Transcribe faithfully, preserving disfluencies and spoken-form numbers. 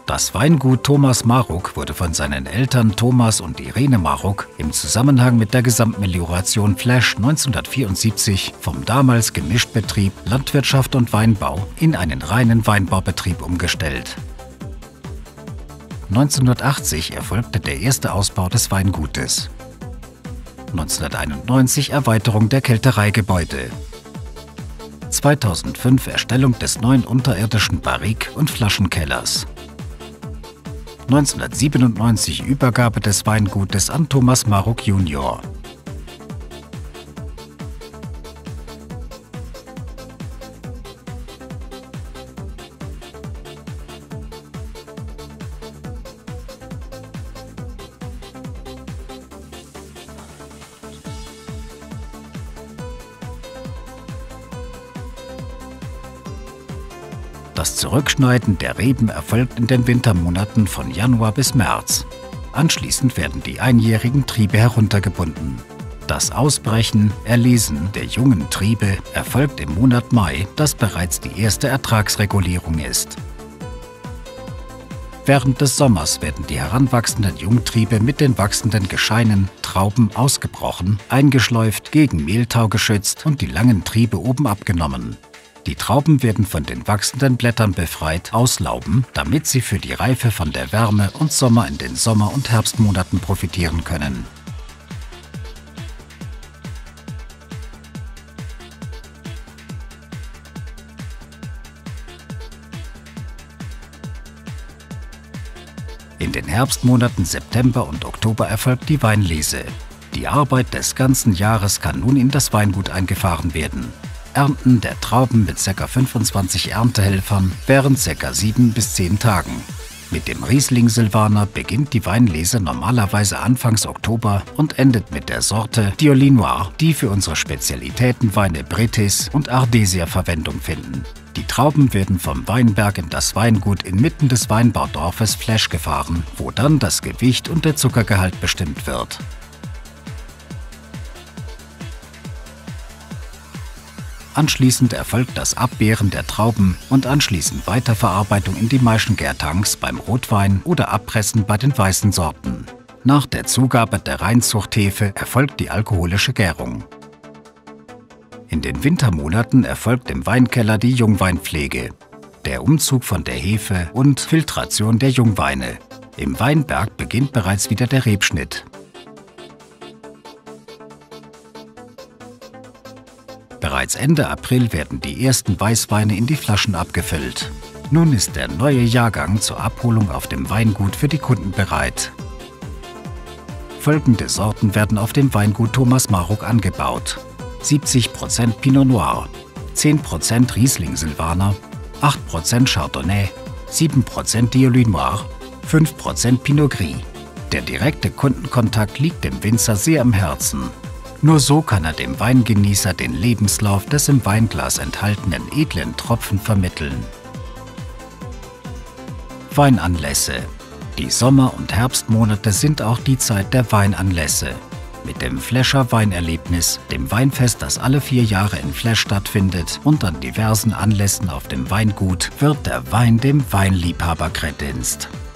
Das Weingut Thomas Maruk wurde von seinen Eltern Thomas und Irene Maruk im Zusammenhang mit der Gesamtmelioration Flesch neunzehnhundertvierundsiebzig vom damals Gemischtbetrieb Landwirtschaft und Weinbau in einen reinen Weinbaubetrieb umgestellt. neunzehnhundertachtzig erfolgte der erste Ausbau des Weingutes. neunzehnhunderteinundneunzig Erweiterung der Keltereigebäude. zweitausendfünf Erstellung des neuen unterirdischen Barrik- und Flaschenkellers. neunzehnhundertsiebenundneunzig Übergabe des Weingutes an Thomas Maruk Junior Das Zurückschneiden der Reben erfolgt in den Wintermonaten von Januar bis März. Anschließend werden die einjährigen Triebe heruntergebunden. Das Ausbrechen, Erlesen der jungen Triebe erfolgt im Monat Mai, das bereits die erste Ertragsregulierung ist. Während des Sommers werden die heranwachsenden Jungtriebe mit den wachsenden Gescheinen, Trauben ausgebrochen, eingeschleift, gegen Mehltau geschützt und die langen Triebe oben abgenommen. Die Trauben werden von den wachsenden Blättern befreit, auslauben, damit sie für die Reife von der Wärme und Sommer in den Sommer- und Herbstmonaten profitieren können. In den Herbstmonaten September und Oktober erfolgt die Weinlese. Die Arbeit des ganzen Jahres kann nun in das Weingut eingefahren werden. Ernten der Trauben mit ca. fünfundzwanzig Erntehelfern während ca. sieben bis zehn Tagen. Mit dem Riesling Silvaner beginnt die Weinlese normalerweise Anfangs Oktober und endet mit der Sorte Diaulin Noir, die für unsere Spezialitätenweine Bretis und Ardesia Verwendung finden. Die Trauben werden vom Weinberg in das Weingut inmitten des Weinbaudorfes Flesch gefahren, wo dann das Gewicht und der Zuckergehalt bestimmt wird. Anschließend erfolgt das Abbeeren der Trauben und anschließend Weiterverarbeitung in die Maischengärtanks beim Rotwein oder Abpressen bei den weißen Sorten. Nach der Zugabe der Reinzuchthefe erfolgt die alkoholische Gärung. In den Wintermonaten erfolgt im Weinkeller die Jungweinpflege, der Umzug von der Hefe und Filtration der Jungweine. Im Weinberg beginnt bereits wieder der Rebschnitt. Bereits Ende April werden die ersten Weißweine in die Flaschen abgefüllt. Nun ist der neue Jahrgang zur Abholung auf dem Weingut für die Kunden bereit. Folgende Sorten werden auf dem Weingut Thomas Maruk angebaut: siebzig Prozent Pinot Noir, zehn Prozent Riesling Silvaner, acht Prozent Chardonnay, sieben Prozent Diaulin Noir, fünf Prozent Pinot Gris. Der direkte Kundenkontakt liegt dem Winzer sehr am Herzen. Nur so kann er dem Weingenießer den Lebenslauf des im Weinglas enthaltenen edlen Tropfen vermitteln. Weinanlässe. Die Sommer- und Herbstmonate sind auch die Zeit der Weinanlässe. Mit dem Flescher Weinerlebnis, dem Weinfest, das alle vier Jahre in Flesch stattfindet, und an diversen Anlässen auf dem Weingut, wird der Wein dem Weinliebhaber kredenzt.